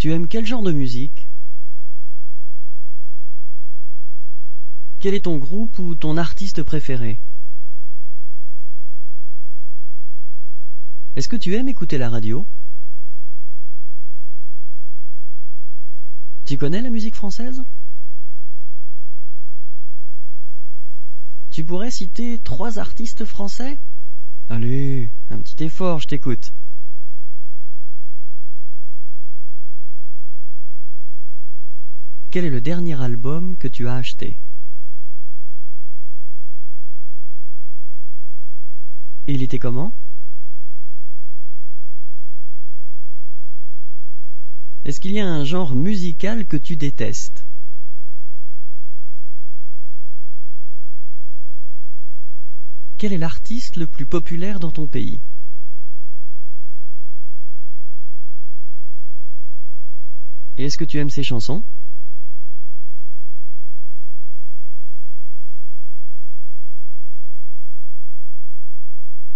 Tu aimes quel genre de musique? Quel est ton groupe ou ton artiste préféré? Est-ce que tu aimes écouter la radio? Tu connais la musique française? Tu pourrais citer 3 artistes français? Allez, un petit effort, je t'écoute. Quel est le dernier album que tu as acheté? Et il était comment? Est-ce qu'il y a un genre musical que tu détestes? Quel est l'artiste le plus populaire dans ton pays? Et est-ce que tu aimes ces chansons?